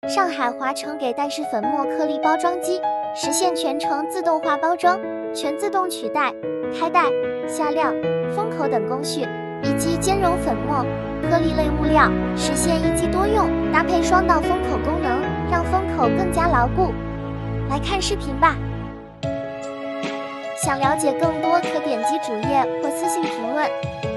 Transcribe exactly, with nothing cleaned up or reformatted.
上海华城给带式粉末颗粒包装机实现全程自动化包装，全自动取代、开袋、下料、封口等工序，以及兼容粉末、颗粒类物料，实现一机多用，搭配双道封口功能，让封口更加牢固。来看视频吧。想了解更多，可点击主页或私信评论。